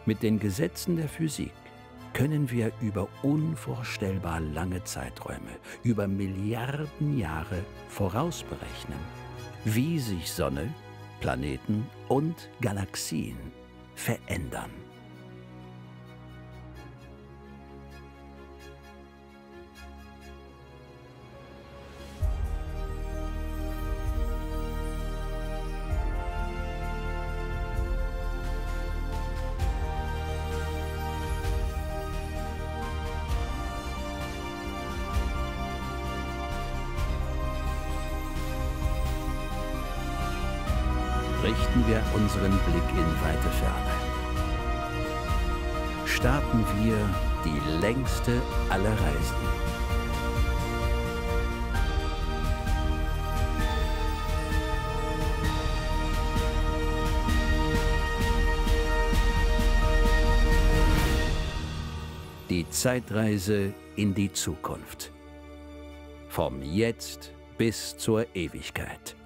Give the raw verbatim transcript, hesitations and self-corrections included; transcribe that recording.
Mit den Gesetzen der Physik können wir über unvorstellbar lange Zeiträume, über Milliarden Jahre vorausberechnen, wie sich Sonne, Planeten und Galaxien verändern. Richten wir unseren Blick in weite Ferne. Starten wir die längste aller Reisen. Die Zeitreise in die Zukunft. Vom Jetzt bis zur Ewigkeit.